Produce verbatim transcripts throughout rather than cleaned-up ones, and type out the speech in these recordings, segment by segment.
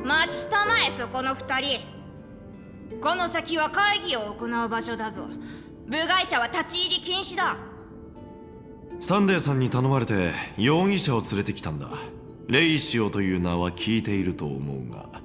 待ちたまえそこの二人。この先は会議を行う場所だぞ。部外者は立ち入り禁止だ。 サンデーさんに頼まれて容疑者を連れてきたんだ。レイシオという名は聞いていると思うが。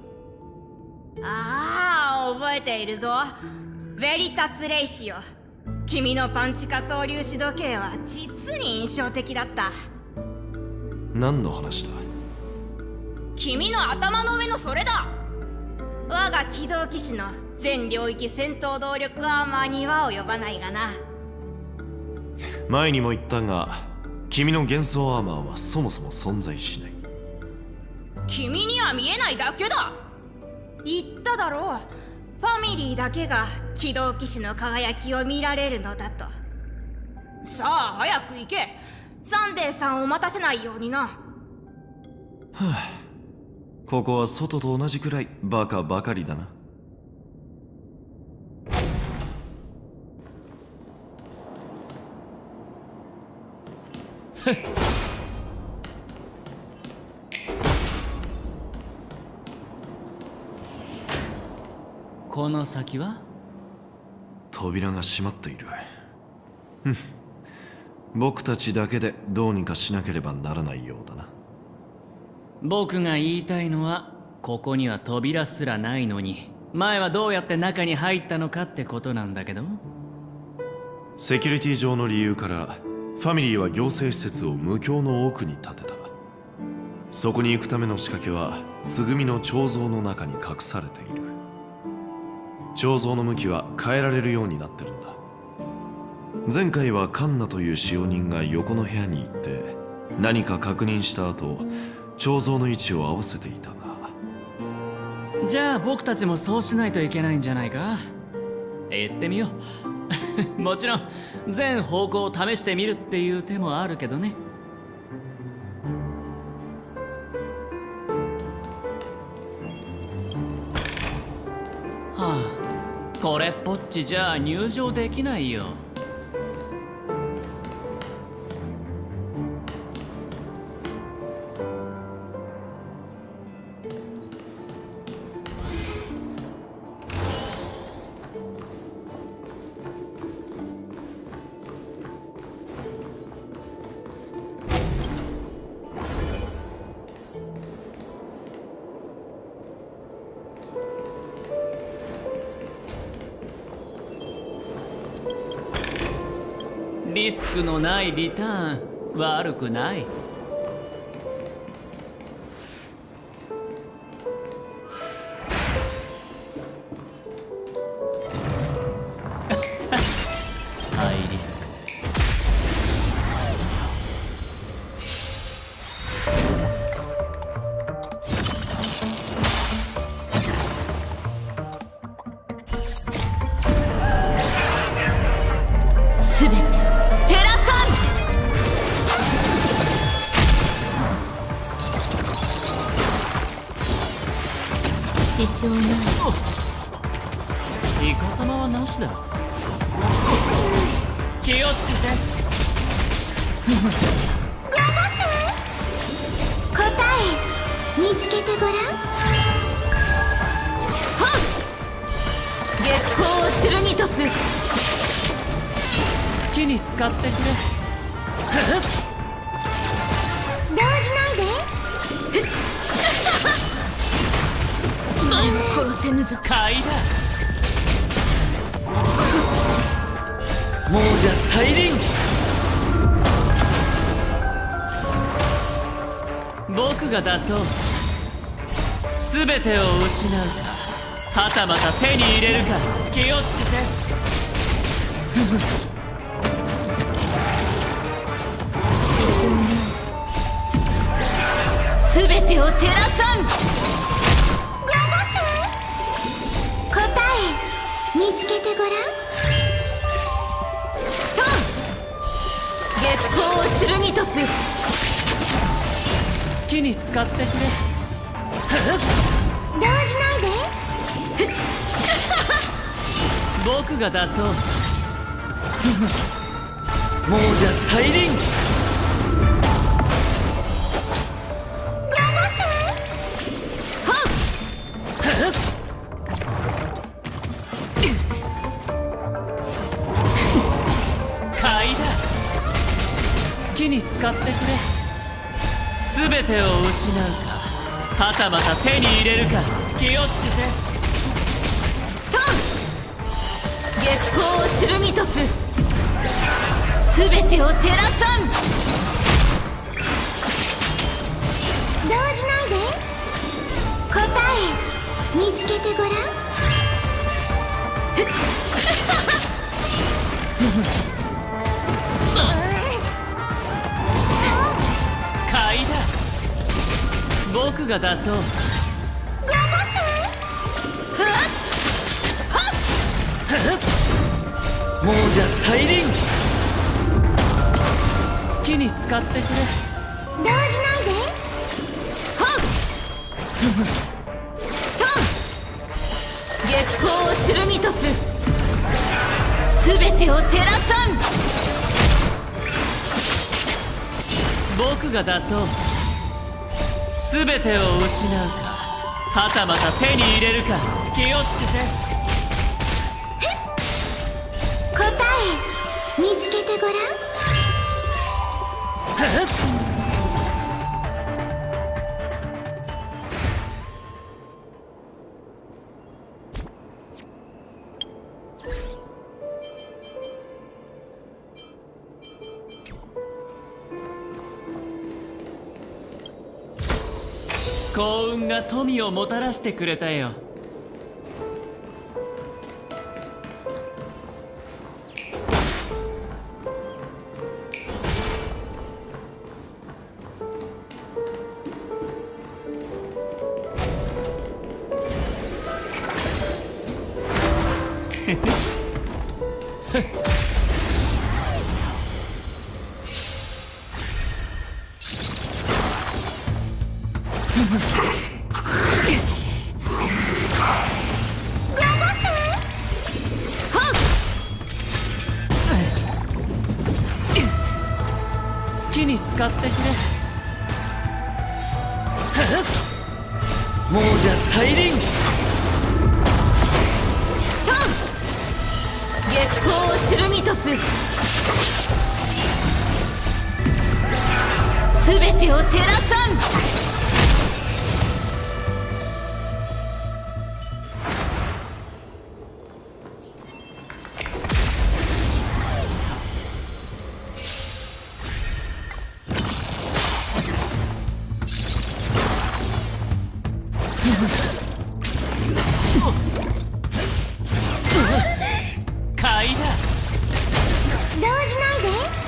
ああ、覚えているぞ。ベリタス・レイシオ。君のパンチ仮想粒子時計は実に印象的だった。 何の話だ？ 君の頭の上のそれだ。我が機動騎士の全領域戦闘動力アーマーには及ばないがな。 前にも言ったが、君の幻想アーマーはそもそも存在しない。 君には見えないだけだ。言っただろう。ファミリーだけが機動騎士の輝きを見られるのだと。さあ早く行け。サンデーさんを待たせないようにな。はあ、ここは外と同じくらいバカばかりだな。 この先は？ 扉が閉まっている。ふん、僕たちだけでどうにかしなければならないようだな。 僕が言いたいのは、ここには扉すらないのに前はどうやって中に入ったのかってことなんだけど。 セキュリティ上の理由からファミリーは行政施設を無境の奥に建てた。そこに行くための仕掛けはつぐみの彫像の中に隠されている。彫像の向きは変えられるようになってるんだ。前回はカンナという使用人が横の部屋に行って何か確認した後、彫像の位置を合わせていたが。 じゃあ僕たちもそうしないといけないんじゃないか。行ってみよう。もちろん全方向を試してみるっていう手もあるけどね。はあ、これっぽっちじゃ入場できないよ。リスクのないリターン、悪くない。ハイリスク。 すべて支障ない。 イカ様はなしだ。気をつけて。 頑張って。答え見つけてごらん。はっ、月光を剣とす。 好きに使ってくれ。 動じないで。殺せぬぞ。 買いだ。亡者再臨。僕が出そう。全てを失うか、はたまた手に入れるか。気をつけて。 すべてを照らさん。答え見つけてごらん。月光を剣とす。 好きに使ってくれ。 動じないで。 僕が出そう。亡者再臨。 頑張って。はっ、 きに使ってくれ。全てを失うか、はたまた手に入れるか、気をつけて。 月光を剣とす、全てを照らさん。 動じないで。答え見つけてごらん。 買いだ。僕が出そう。もうじゃ再臨。好きに使ってくれ。 動じないで。 月光を剣とす、全てを照らさん。 僕が出そう。全てを失うか、はたまた手に入れるか、気をつけて。 答え見つけてごらん。 幸運が富をもたらしてくれたよ。好きに使ってくれ。もうじゃ再臨。 月光を剣とす、全てを照らさん。 買いだ。 動じないで。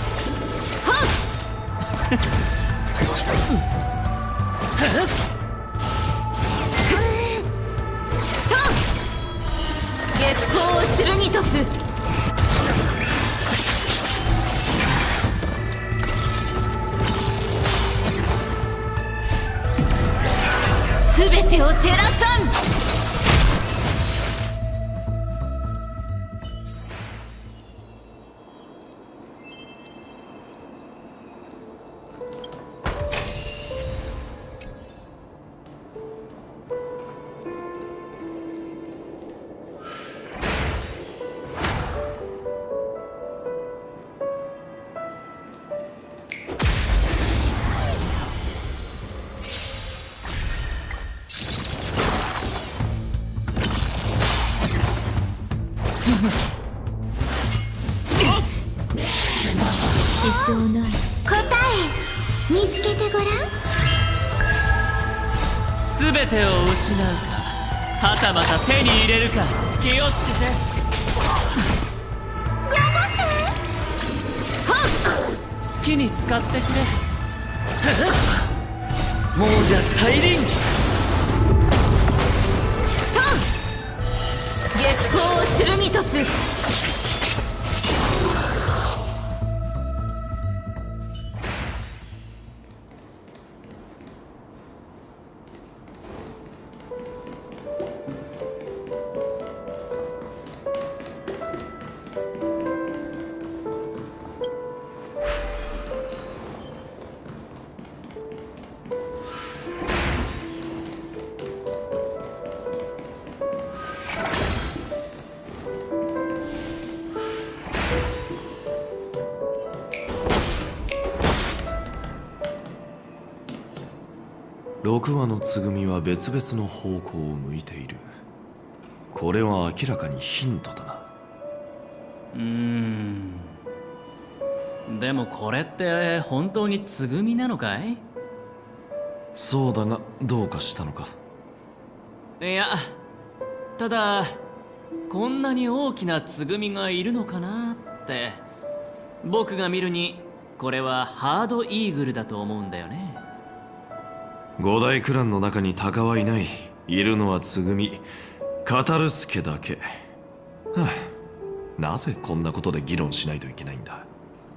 月光を剣とす、全てを照らさん。 支障ない。答え見つけてごらん。 全てを失うか、はたまた手に入れるか、気をつけて。好きに使ってくれ。もうじゃ再臨。 月光を剣とす、 ろくわのつぐみは別々の方向を向いている。これは明らかにヒントだな。 うーん。でもこれって本当につぐみなのかい？ そうだがどうかしたのか？ いや、ただこんなに大きなつぐみがいるのかなって。僕が見るにこれはハードイーグルだと思うんだよね。 五大クランの中に鷹はいない。いるのはつぐみ、カタルスケだけ。はあ、なぜこんなことで議論しないといけないんだ。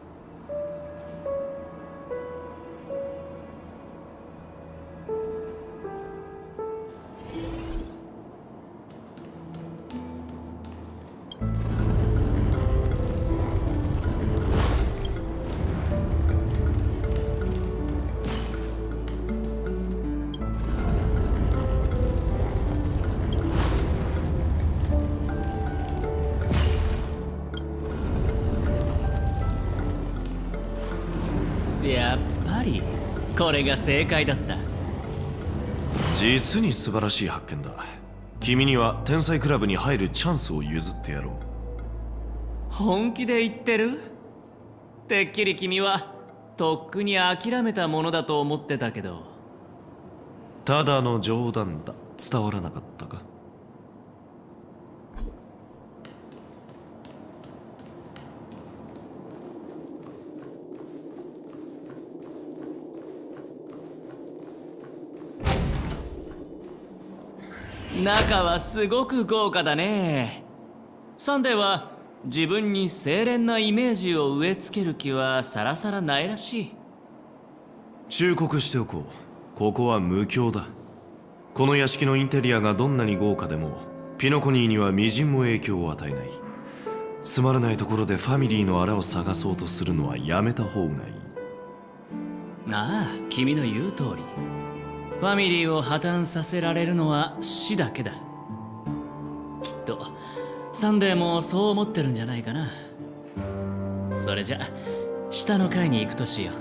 やっぱりこれが正解だった。 実に素晴らしい発見だ。君には天才クラブに入るチャンスを譲ってやろう。 本気で言ってる？てっきり君はとっくに諦めたものだと思ってたけど。 ただの冗談だ。伝わらなかったか？ 中はすごく豪華だね。サンデーは自分に清廉なイメージを植え付ける気はさらさらないらしい。 忠告しておこう。ここは無教だ。この屋敷のインテリアがどんなに豪華でもピノコニーには微塵も影響を与えない。つまらないところでファミリーのあらを探そうとするのはやめた方がいい。 ああ、君の言う通り。ファミリーを破綻させられるのは死だけだ。きっとサンデーもそう思ってるんじゃないかな。それじゃ下の階に行くとしよう。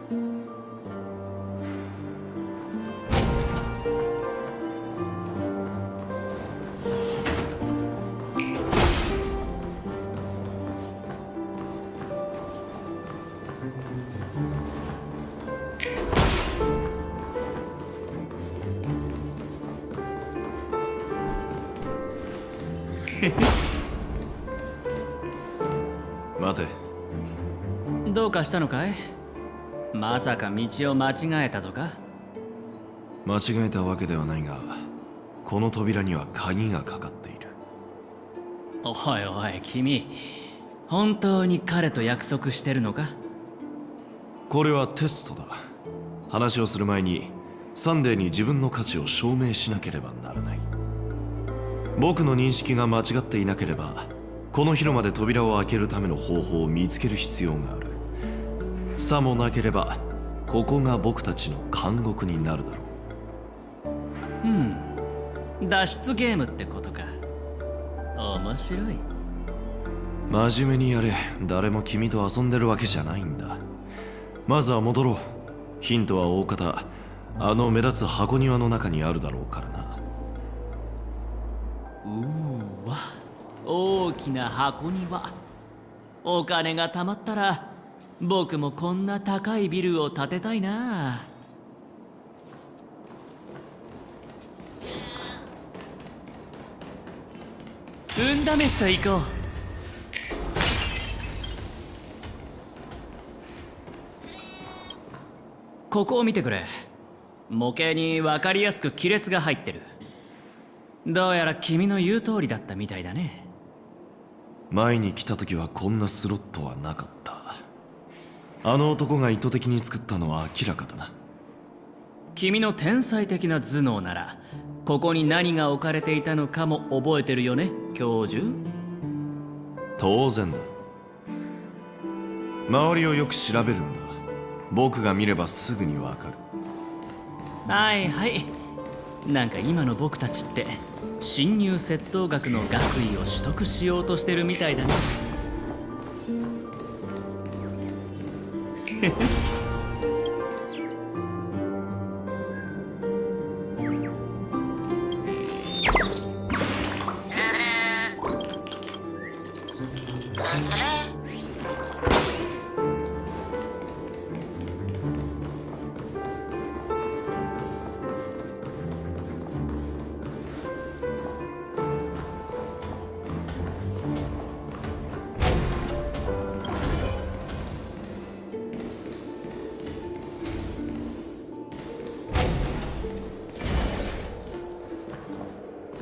待て。 どうかしたのかい？まさか道を間違えたとか？ 間違えたわけではないが、この扉には鍵がかかっている。 おいおい君、本当に彼と約束してるのか？ これはテストだ。話をする前にサンデーに自分の価値を証明しなければならない。僕の認識が間違っていなければ、この広間で扉を開けるための方法を見つける必要がある。さもなければここが僕たちの監獄になるだろう。うん脱出ゲームってことか。面白い。 真面目にやれ。誰も君と遊んでるわけじゃないんだ。まずは戻ろう。ヒントは大方あの目立つ箱庭の中にあるだろうからな。 うーわ、大きな箱庭。お金が貯まったら僕もこんな高いビルを建てたいな。運試しと行こう。ここを見てくれ。模型に分かりやすく亀裂が入ってる。どうやら君の言う通りだったみたいだね。 前に来た時はこんなスロットはなかった。あの男が意図的に作ったのは明らかだな。 君の天才的な頭脳ならここに何が置かれていたのかも覚えてるよね、教授？ 当然だ。周りをよく調べるんだ。僕が見ればすぐにわかる。 はいはい。なんか今の僕たちって侵入窃盗学の学位を取得しようとしてるみたいだね。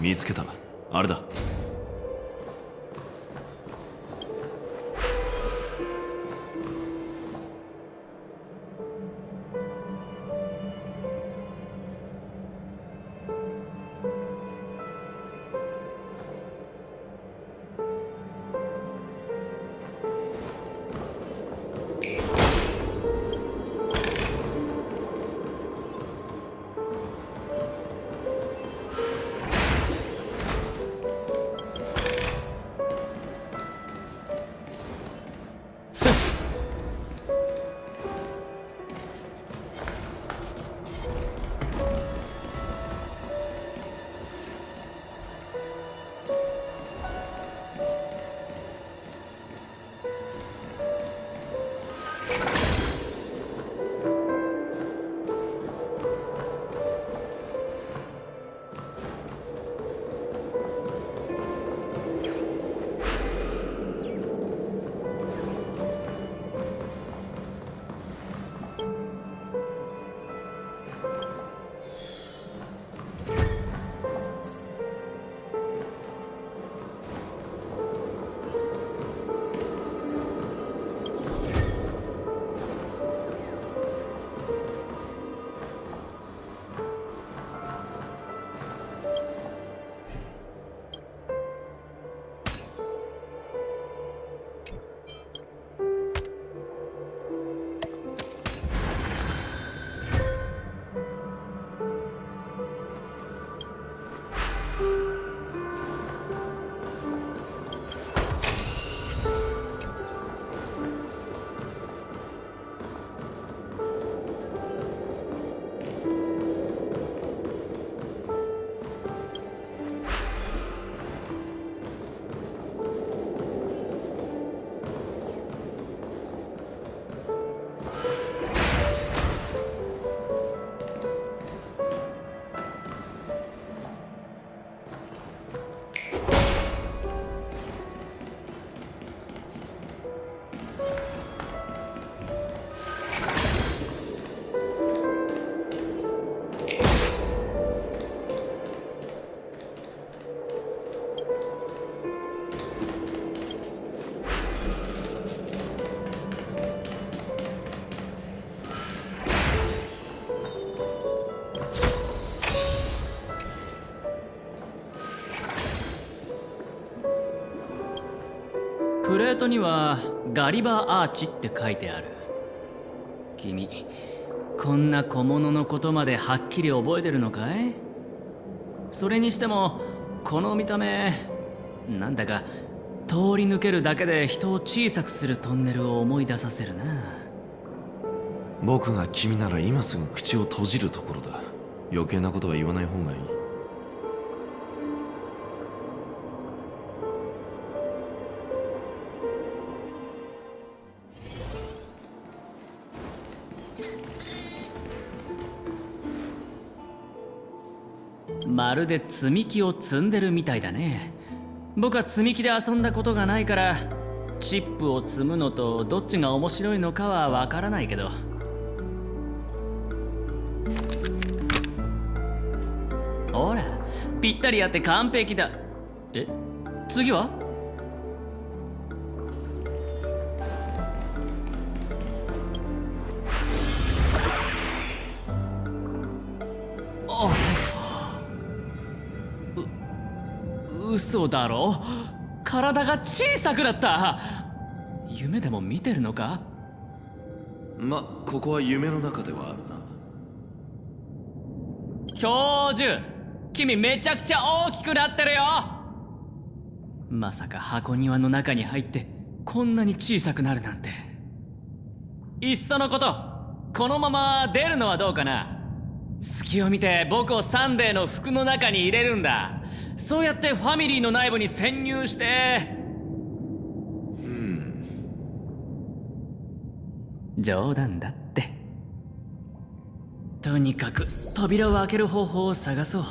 見つけた。あれだ。 プレートにはガリバーアーチって書いてある。君こんな小物のことまではっきり覚えてるのかい？それにしてもこの見た目なんだか通り抜けるだけで人を小さくするトンネルを思い出させるな。 僕が君なら今すぐ口を閉じるところだ。余計なことは言わない方がいい。 まるで積み木を積んでるみたいだね。僕は積み木で遊んだことがないからチップを積むのとどっちが面白いのかはわからないけど。ほらぴったりやって完璧だ。え、次は？あ、う、嘘だろ？体が小さくなった。夢でも見てるのか？ ま、ここは夢の中ではあるな。 教授、君めちゃくちゃ大きくなってるよ。まさか箱庭の中に入ってこんなに小さくなるなんて。いっそのこと、このまま出るのはどうかな。隙を見て僕をサンデーの服の中に入れるんだ。そうやってファミリーの内部に潜入して。 うん。 冗談だって。とにかく扉を開ける方法を探そう。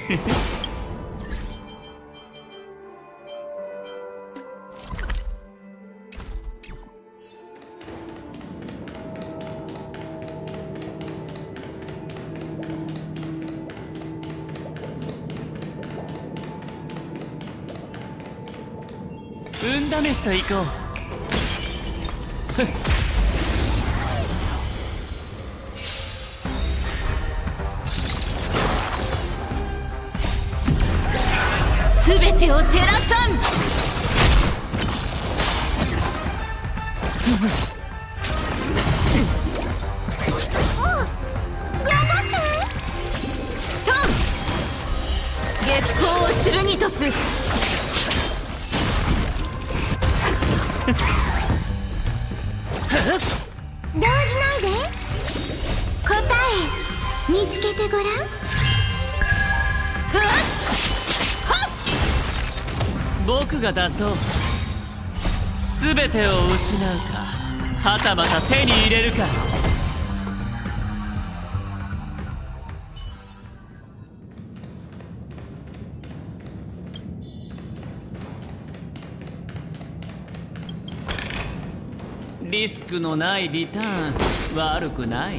運試しと行こう。 すべてを照らさん。月光を剣とす。 動じないで。答え見つけてごらん。 僕が出そう。全てを失うか、はたまた手に入れるか。リスクのないリターン、悪くない。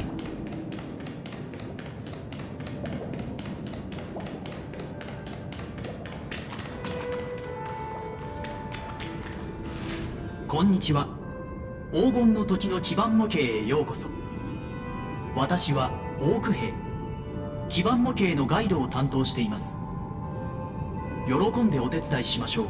こんにちは。黄金の時の基盤模型へようこそ。私はオーク兵。基盤模型のガイドを担当しています。喜んでお手伝いしましょ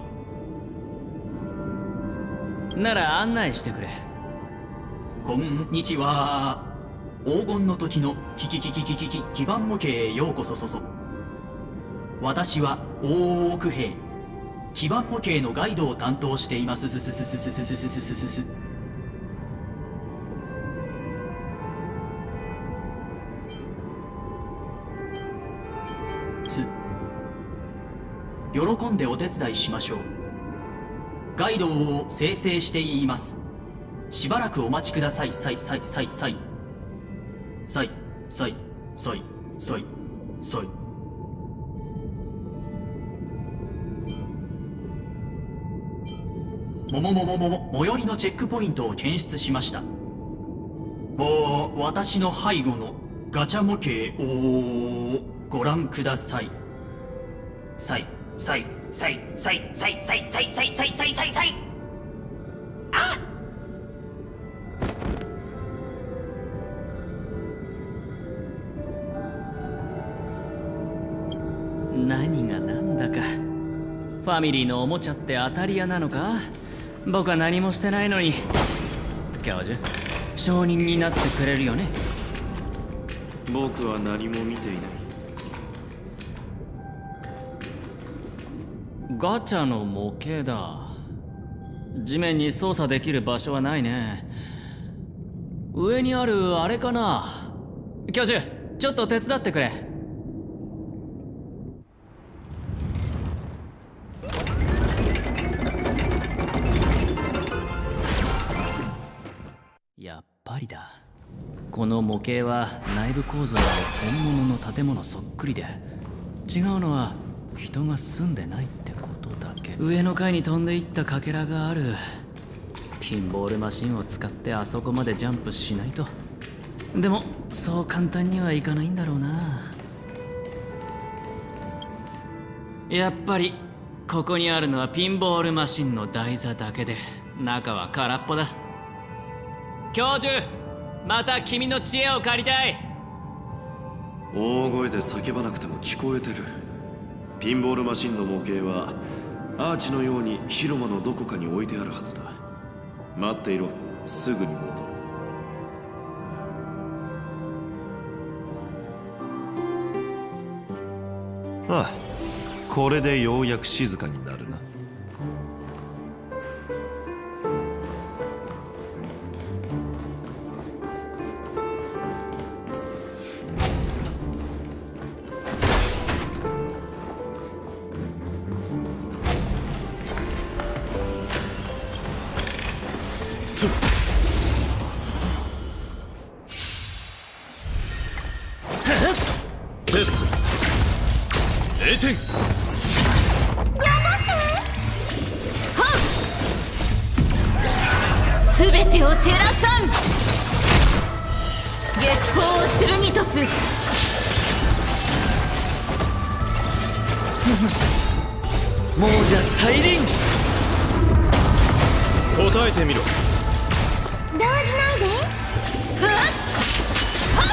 う。なら案内してくれ。 こんにちは。黄金の時のキキキキキキキ基盤模型へようこそそそ。私はオーク兵。基盤模型のガイドを担当しています。すすすすすすすすすすすす。す。喜んでお手伝いしましょう。ガイドを生成しています。しばらくお待ちください。さいさいさいさいさいさいさいさいさい。もももももも最寄りのチェックポイントを検出しました。もう私の背後のガチャ模型をご覧ください。さいさいさいさいさいさいさいさいさいさいさいさい。あっ、 何が何だか。ファミリーのおもちゃって当たり屋なのか。僕は何もしてないのに。教授、証人になってくれるよね。 僕は何も見ていない。 ガチャの模型だ。地面に操作できる場所はないね。上にあるあれかな。教授、ちょっと手伝ってくれ。やっぱりだ。この模型は内部構造が本物の建物そっくりで、違うのは人が住んでないってことだけ。上の階に飛んでいったかけらがある。ピンボールマシンを使ってあそこまでジャンプしないと。でもそう簡単にはいかないんだろうな。やっぱりここにあるのはピンボールマシンの台座だけで、中は空っぽだ。教授、また君の知恵を借りたい。 大声で叫ばなくても聞こえてる。ピンボールマシンの模型はアーチのように広間のどこかに置いてあるはずだ。待っていろ、すぐに戻る。ああ、これでようやく静かになるな。テスエれいてん。 すべてを照らさん。月光を剣とす。 亡者再臨。 答えてみろ。 動じないで。 ふわっはっ。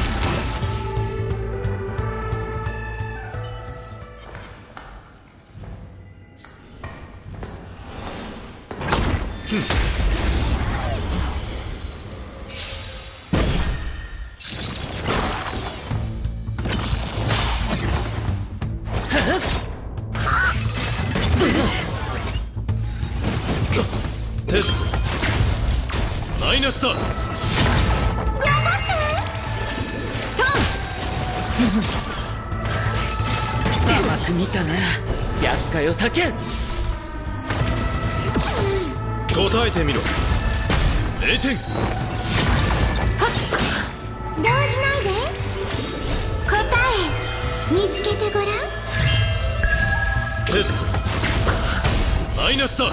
テストマイナスだ。 甘く見たな。厄介を避け。 答えてみろ。れいてん。 動じないで。答え見つけてごらん。 テストマイナスだ。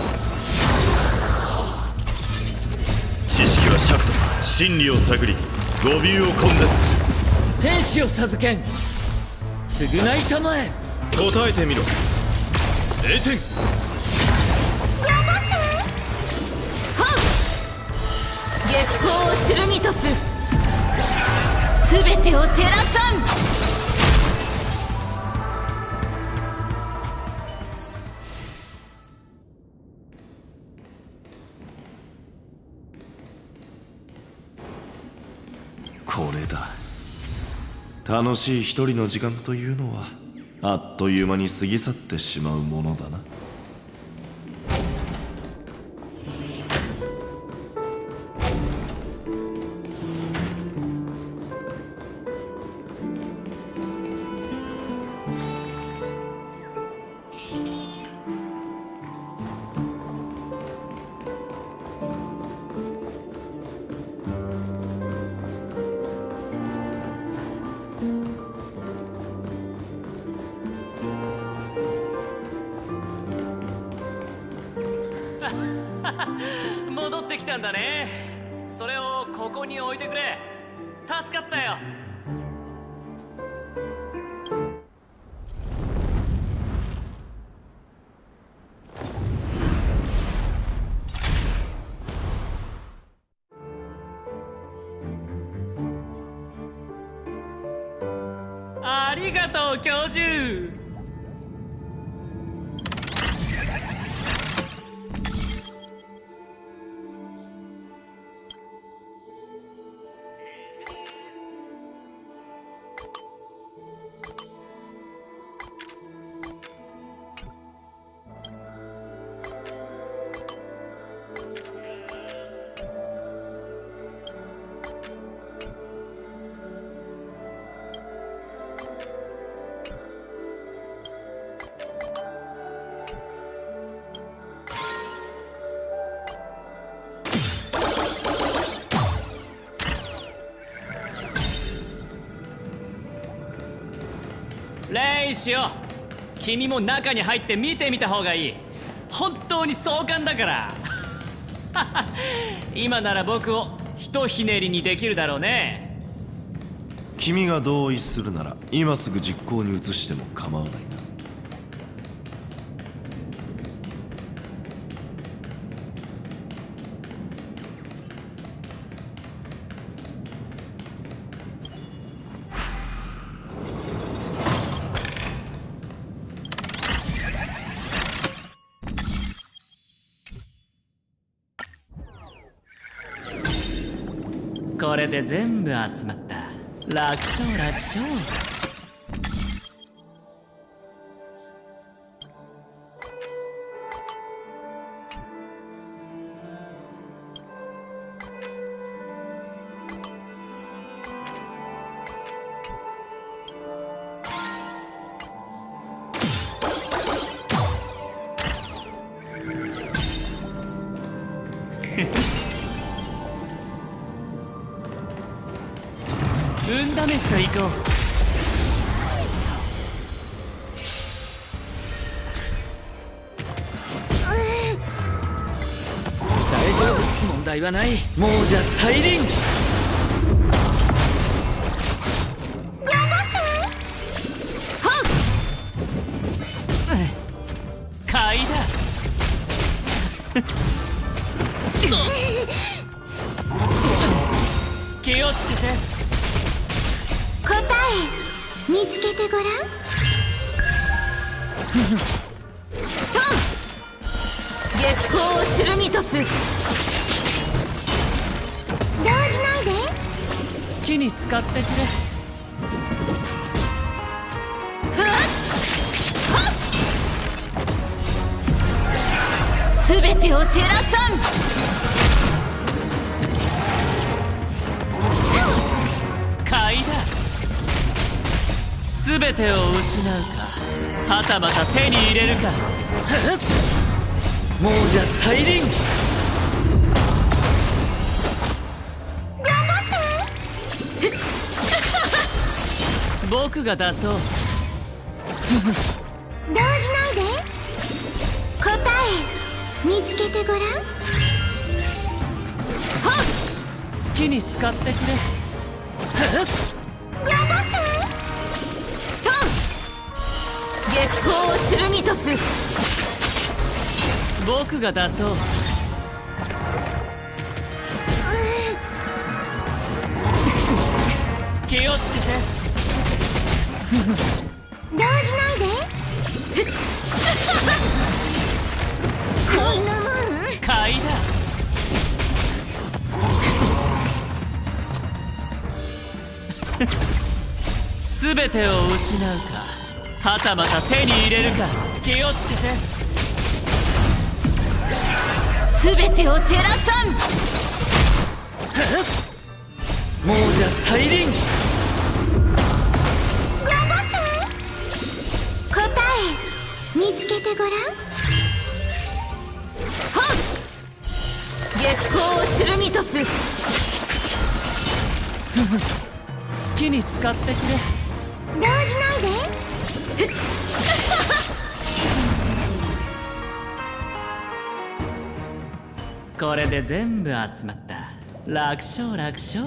知識は尺と真理を探り語尾を根絶する。 天使を授けん。償いたまえ。 答えてみろ。れいてん。 月光を剣とす。すべてを照らさん。 これだ。楽しい一人の時間というのはあっという間に過ぎ去ってしまうものだな。 戻ってきたんだね。それをここに置いてくれ。助かったよ。ありがとう教授。レイシオ、君も中に入って見てみた方がいい。本当に壮観だから今なら僕をひとひねりにできるだろうね。 君が同意するなら今すぐ実行に移しても構わないな。 これで全部集まった。楽勝楽勝。運試しと行こう。 いはない。亡者再臨。 頑張って。 買いだ。気をつけて。 答え見つけてごらん。 月光を剣とす。 動じないで。 好きに使ってくれ。 すべてを照らさん。 買いだ。すべてを失うか、はたまた手に入れるか。亡者再臨。 頑張って。 僕が出そう。 動じないで。答え見つけてごらん。 好きに使ってくれ。 頑張って。 月光を剣とす。 僕が出そう。気をつけて。 動じないで。こんなもん。 買いだ。すべてを失うか、はたまた手に入れるか。気をつけて。 すべてを照らさん。 亡者再臨。 頑張って。答え見つけてごらん。 月光を剣とす。 好きに使ってくれ。 動じないで。 これで全部集まった。楽勝楽勝。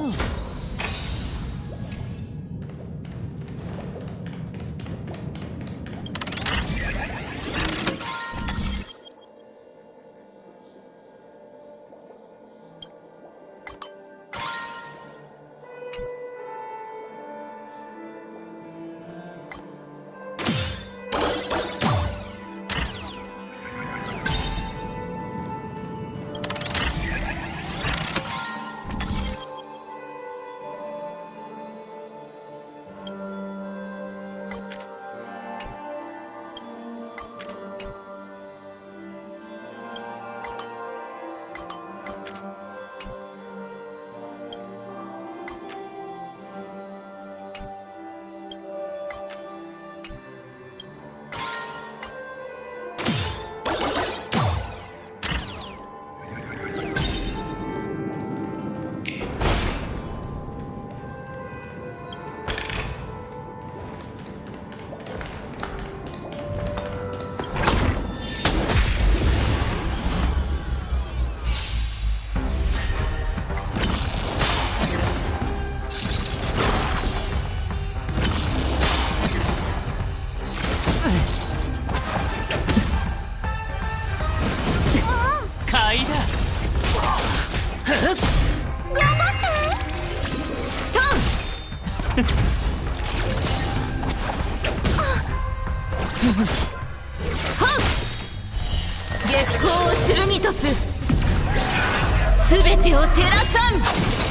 月光を剣とす。すべてを照らさん。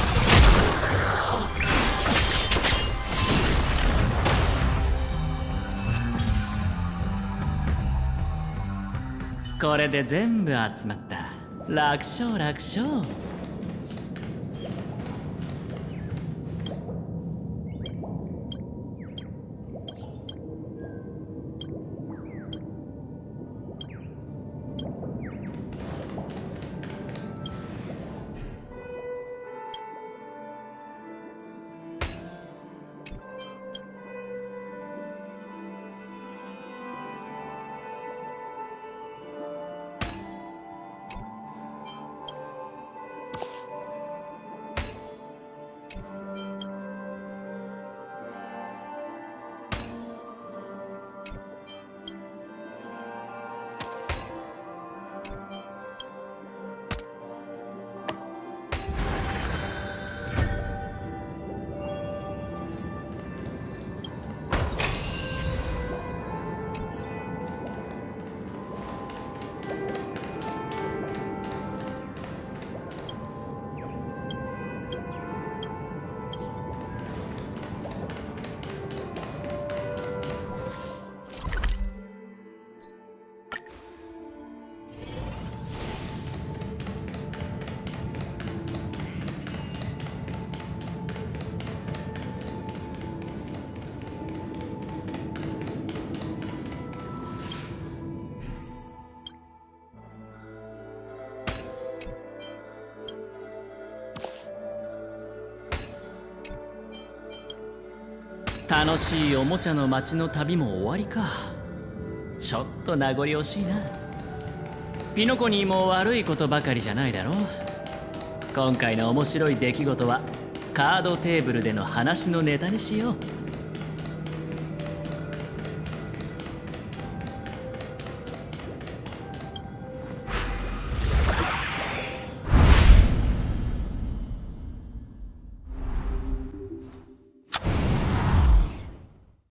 これで全部集まった。楽勝楽勝。 楽しいおもちゃの街の旅も終わりか。ちょっと名残惜しいな。ピノコにも悪いことばかりじゃないだろう。今回の面白い出来事はカードテーブルでの話のネタにしよう。